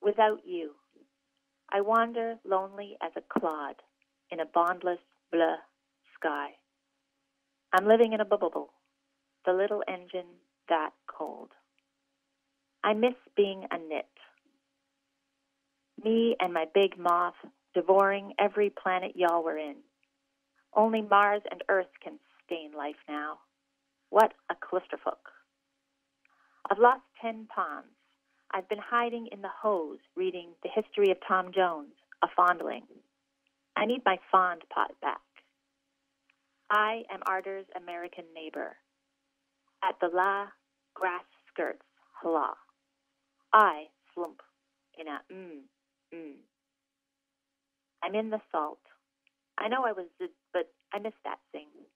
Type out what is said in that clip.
without you. I wander lonely as a clod in a bondless bleu sky. I'm living in a bubble, the little engine that cold. I miss being a nit. Me and my big moth devouring every planet y'all were in. Only Mars and Earth can sustain life now. What a clusterfuck. I've lost 10 pounds. I've been hiding in the hose reading The History of Tom Jones, a fondling. I need my fond pot back. I am Ardor's American neighbor. At the la grass skirts, hla. I slump in a I'm in the salt. I know I was but I missed that thing.